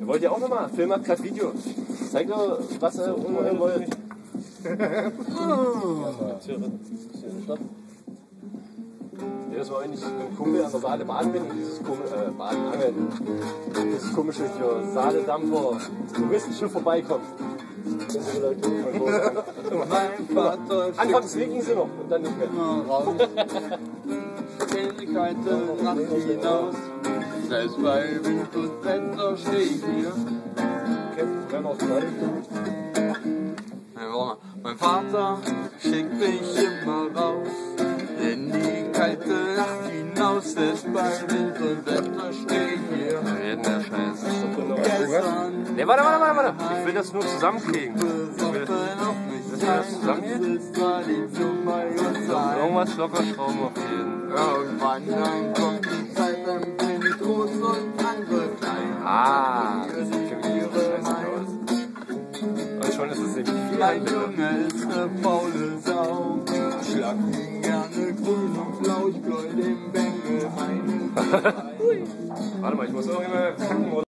Wollt ihr auch nochmal? Film macht gerade Video. Zeig doch, was ihr wollt. Jedes Mal, wenn ich mit einem Kumpel an der Saale baden bin, dieses komische Saale-Dampfer Touristenschiff vorbeikommt. Anfangs winken sie noch und dann nicht mehr. Ähnlichkeiten nach hinaus. Selbst bei Wind und Wetter steh ich hier. Mein Vater schickt mich immer raus. In die kalte Nacht hinaus. Selbst bei Wind und Wetter steh ich hier. Reden der Scheiß. Gestern. Ne, warte. Ich will das nur zusammenkriegen. Irgendwas locker schrauben auf jeden. Irgendwann dann kommt die Zeit, dann bin ich groß und andere klein. Ah, das sieht schon wieder scheiße aus. Und schon ist es nämlich viel Mein Junge ist ne faule Sau. Schlag ihn gerne grün und blau, ich bläu dem Bengel meine. Warte mal, ich muss auch immer kacken.